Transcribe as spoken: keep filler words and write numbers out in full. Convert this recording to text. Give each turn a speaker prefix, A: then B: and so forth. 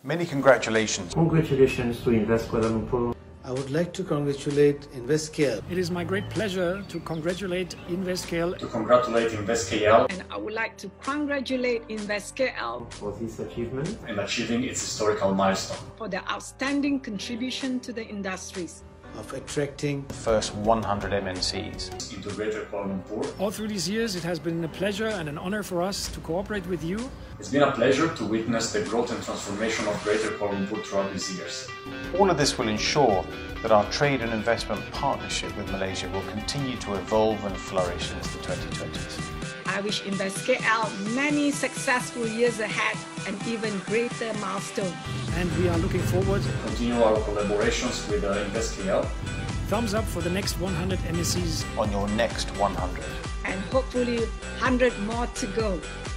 A: Many congratulations.
B: Congratulations to InvestKL Kuala Lumpur.
C: I would like to congratulate InvestKL.
D: It is my great pleasure to congratulate InvestKL.
E: To congratulate InvestKL.
F: And I would like to congratulate InvestKL
B: for this achievement
E: in achieving its historical milestone.
F: For their outstanding contribution to the industries.
C: Of attracting
A: the first one hundred M N Cs
E: into Greater Kuala Lumpur.
D: All through these years, it has been a pleasure and an honor for us to cooperate with you.
E: It's been a pleasure to witness the growth and transformation of Greater Kuala Lumpur throughout these years.
A: All of this will ensure that our trade and investment partnership with Malaysia will continue to evolve and flourish into the twenty twenties.
F: I wish InvestKL many successful years ahead and even greater milestones.
D: And we are looking forward
E: to continue our collaborations with uh, InvestKL.
D: Thumbs up for the next one hundred M S Cs.
A: On your next one hundred.
F: And hopefully one hundred more to go.